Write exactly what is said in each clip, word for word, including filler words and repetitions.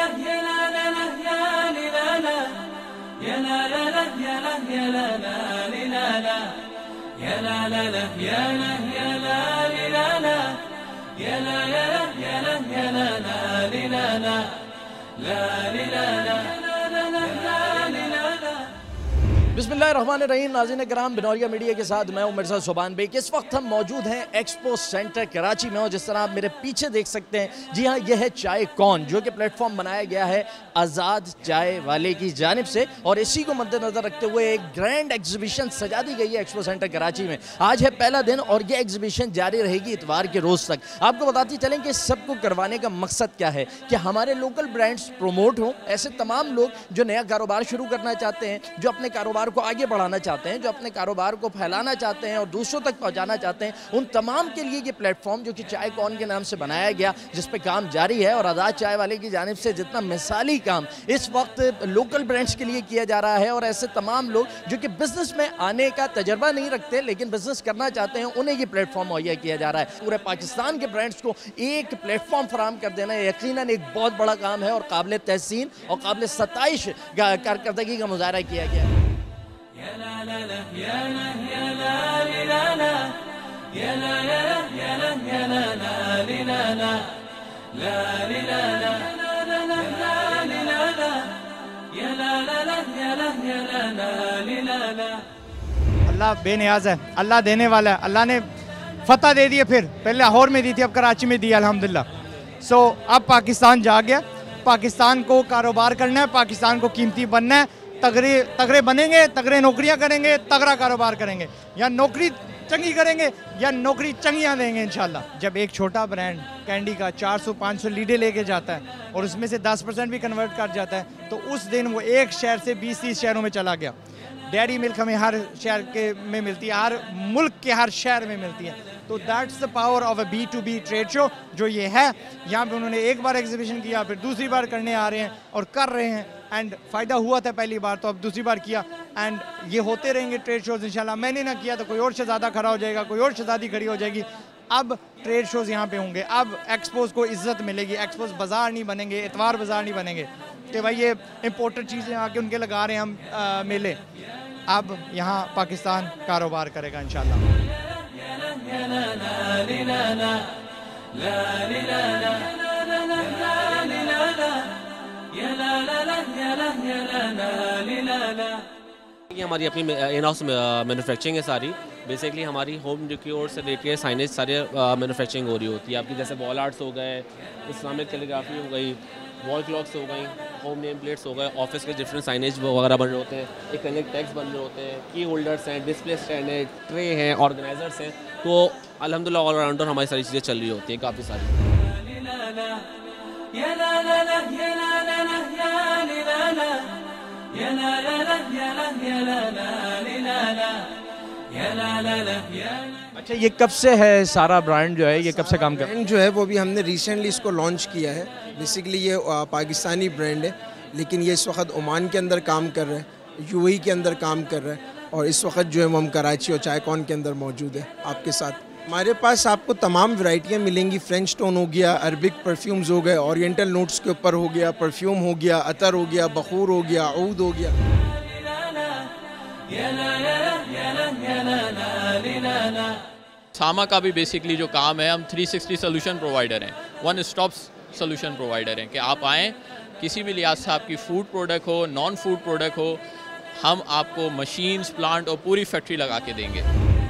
बिस्मिल्लाहिर्रहमानिर्रहीम। नाज़रीन कराम, बिनौरिया मीडिया के साथ मैं हूं मिर्ज़ा सुबान बेग। इस वक्त हम मौजूद हैं एक्सपो सेंटर कराची में और जिस तरह आप मेरे पीछे देख सकते हैं, जी हाँ, यह है चाय कॉन, जो कि प्लेटफॉर्म बनाया गया है आज़ाद चाय वाले की जानिब से और इसी को मद्देनज़र रखते हुए एक ग्रैंड एग्जीबिशन सजा दी गई है एक्सपो सेंटर कराची में। आज है पहला दिन और यह एग्जीबिशन जारी रहेगी इतवार के रोज़ तक। आपको बताते चलें कि सबको करवाने का मकसद क्या है कि हमारे लोकल ब्रांड्स प्रोमोट हों। ऐसे तमाम लोग जो नया कारोबार शुरू करना चाहते हैं, जो अपने कारोबार को आगे बढ़ाना चाहते हैं, जो अपने कारोबार को फैलाना चाहते हैं और दूसरों तक पहुंचाना चाहते हैं, उन तमाम के लिए ये प्लेटफॉर्म जो कि चाय कॉन के नाम से बनाया गया, जिस पे काम जारी है और आज़ाद चाय वाले की जानिब से जितना मिसाली काम इस वक्त लोकल ब्रांड्स के लिए किया जा रहा है और ऐसे तमाम लोग जो कि बिजनेस में आने का तजर्बा नहीं रखते लेकिन बिजनेस करना चाहते हैं, उन्हें ये प्लेटफॉर्म मुहैया किया जा रहा है। पूरे पाकिस्तान के ब्रांड्स को एक प्लेटफॉर्म फराहम कर देना यकीनन एक बहुत बड़ा काम है और काबिल तहसीन और काबिल सताइश कारकर्दगी का मुजाहरा किया गया है। अल्लाह बेनियाज है, अल्लाह देने वाला है। अल्लाह ने फतह दे दी, फिर पहले लाहौर में दी थी, अब कराची में दी अल्हम्दुलिल्लाह। सो अब पाकिस्तान जा गया, पाकिस्तान को कारोबार करना है, पाकिस्तान को कीमती बनना है। तगड़े तगड़े बनेंगे, तगड़े नौकरियां करेंगे, तगड़ा कारोबार करेंगे, या नौकरी चंगी करेंगे या नौकरी चंगियां देंगे इंशाल्लाह। जब एक छोटा ब्रांड कैंडी का चार सौ पाँच सौ लीडर लेके जाता है और उसमें से दस परसेंट भी कन्वर्ट कर जाता है, तो उस दिन वो एक शहर से बीस तीस शहरों में चला गया। डेयरी मिल्क हमें हर शहर के में मिलती है, हर मुल्क के हर शहर में मिलती है। तो that's the power of a B two B trade show जो ये है। यहाँ पे उन्होंने एक बार एग्जीबिशन किया, फिर दूसरी बार करने आ रहे हैं और कर रहे हैं, एंड फ़ायदा हुआ था पहली बार, तो अब दूसरी बार किया, एंड ये होते रहेंगे ट्रेड शोज़ इंशाल्लाह। मैंने ना किया तो कोई और शहज़ादा खड़ा हो जाएगा, कोई और शहज़ादी खड़ी हो जाएगी। अब ट्रेड शोज़ यहाँ पे होंगे, अब एक्सपोज को इज्जत मिलेगी। एक्सपोज बाजार नहीं बनेंगे, इतवार बाजार नहीं बनेंगे कि भाई ये इम्पोर्टेड चीज़ें आके उनके लगा रहे हैं हम आ, मेले। अब यहाँ पाकिस्तान कारोबार करेगा इंशाल्लाह। ये हमारी अपनी इन हाउस मैन्युफैक्चरिंग है सारी। बेसिकली हमारी होम डेकोर से लेके साइनेज सारे मैन्युफैक्चरिंग हो रही होती है। आपकी जैसे वॉल आर्ट्स हो गए, इस्लामिक कैलीग्राफी हो गई, वॉल क्लॉक्स हो गई, होम नेम प्लेट्स हो गए, ऑफिस के डिफरेंट साइनेज वगैरह बन रहे होते हैं, इकनेक्ट टैग्स बन रहे होते हैं, की होल्डर्स हैं, डिस्प्ले स्टैंड है, ट्रे हैं, ऑर्गेनाइजर्स हैं। तो अल्हम्दुलिल्लाह ऑलराउंडर हमारी सारी चीज़ें चल रही होती हैं काफ़ी सारी। अच्छा, ये कब से है सारा ब्रांड जो है, ये कब से काम कर रहा है? ब्रांड जो है वो भी हमने रिसेंटली इसको लॉन्च किया है। बेसिकली ये पाकिस्तानी ब्रांड है, लेकिन ये इस वक्त ओमान के अंदर काम कर रहा है, यूएई के अंदर काम कर रहा है, और इस वक्त जो है वो हम कराची और चाय कॉन के अंदर मौजूद है आपके साथ। हमारे पास आपको तमाम वैरायटियाँ मिलेंगी। फ्रेंच टोन हो गया, अरबिक परफ्यूम्स हो गए, ओरिएंटल नोट्स के ऊपर हो गया, परफ्यूम हो गया, अतर हो गया, बखूर हो गया, ऊद हो गया। सामा का भी बेसिकली जो काम है, हम थ्री सिक्सटी सोल्यूशन प्रोवाइडर हैं, वन स्टॉप सोल्यूशन प्रोवाइडर हैं कि आप आएँ, किसी भी लिहाज से आपकी फूड प्रोडक्ट हो, नॉन फूड प्रोडक्ट हो, हम आपको मशीन्स, प्लांट और पूरी फैक्ट्री लगा के देंगे।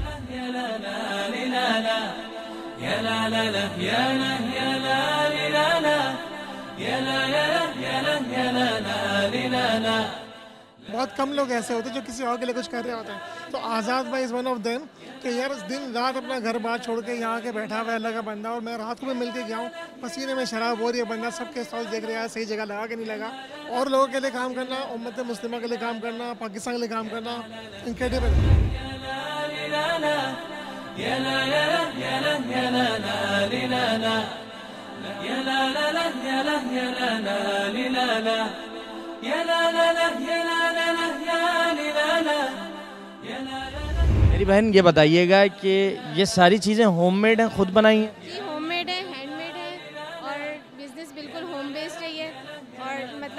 बहुत कम लोग ऐसे होते हैं जो किसी और के लिए कुछ कर रहे होते हैं, तो आज़ाद भाई इज़ वन ऑफ देम कि यार दिन रात अपना घर बार छोड़ के यहाँ के बैठा हुआ है अल्लाह का बंदा, और मैं रात को भी मिल के गया हूँ, पसीने में शराब हो रही है, बंदा सबके स्टॉल देख रहा है, सही जगह लगा कि नहीं लगा, और लोगों के लिए काम करना, उम्मत मुस्लिमा के लिए काम करना, पाकिस्तान के लिए काम करना, इनक्रेडिबल। मेरी बहन ये बताइएगा कि ये सारी चीज़ें होममेड हैं, खुद बनाई हैं? जी होममेड है, हैंडमेड है, और बिजनेस बिल्कुल होम बेस्ड है ये, और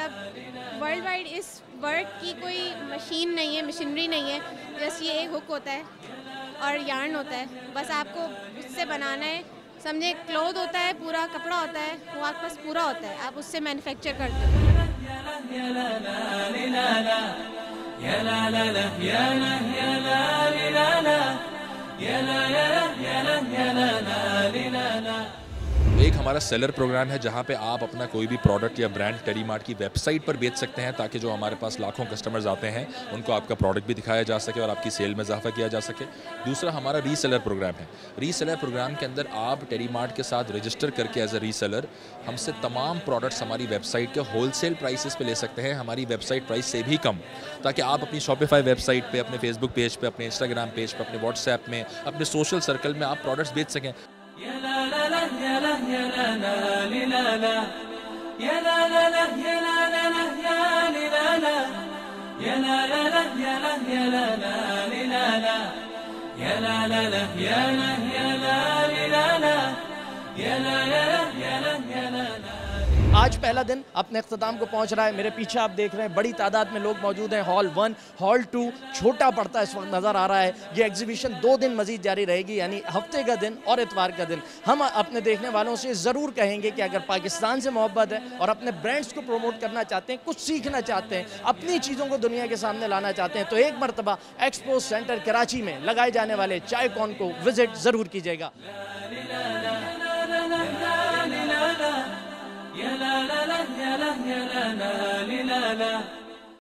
मतलब वर्ल्ड वाइड इस वर्ड की कोई मशीन नहीं है, मशीनरी नहीं है। जैसे ये एक हुक होता है और यार्न होता है, बस आपको उससे बनाना है। समझे क्लोथ होता है, पूरा कपड़ा होता है, वो आपके पास पूरा होता है, आप उससे मैन्युफैक्चर करते हो। एक हमारा सेलर प्रोग्राम है जहां पे आप अपना कोई भी प्रोडक्ट या ब्रांड टेरी मार्ट की वेबसाइट पर बेच सकते हैं, ताकि जो हमारे पास लाखों कस्टमर्स आते हैं उनको आपका प्रोडक्ट भी दिखाया जा सके और आपकी सेल में इजाफा किया जा सके। दूसरा हमारा रीसेलर प्रोग्राम है। रीसेलर प्रोग्राम के अंदर आप टेरी मार्ट के साथ रजिस्टर करके एज अ रीसेलर हमसे तमाम प्रोडक्ट्स हमारी वेबसाइट के होलसेल प्राइसेस पे ले सकते हैं, हमारी वेबसाइट प्राइस से भी कम, ताकि आप अपनी शॉपिफाई वेबसाइट पे, अपने फेसबुक पेज पे, अपने इंस्टाग्राम पेज पे, अपने व्हाट्सएप में, अपने सोशल सर्कल में आप प्रोडक्ट्स बेच सकें। आज पहला दिन अपने अख्ताम को पहुंच रहा है। मेरे पीछे आप देख रहे हैं बड़ी तादाद में लोग मौजूद हैं। हॉल वन, हॉल टू छोटा पड़ता है इस वक्त नज़र आ रहा है। ये एग्जीबिशन दो दिन मजीद जारी रहेगी, यानी हफ्ते का दिन और इतवार का दिन। हम अपने देखने वालों से ज़रूर कहेंगे कि अगर पाकिस्तान से मोहब्बत है और अपने ब्रांड्स को प्रमोट करना चाहते हैं, कुछ सीखना चाहते हैं, अपनी चीज़ों को दुनिया के सामने लाना चाहते हैं, तो एक मरतबा एक्सपो सेंटर कराची में लगाए जाने वाले चाय कॉन को विजिट ज़रूर कीजिएगा। Ya la la la, ya la ya la la, li la la.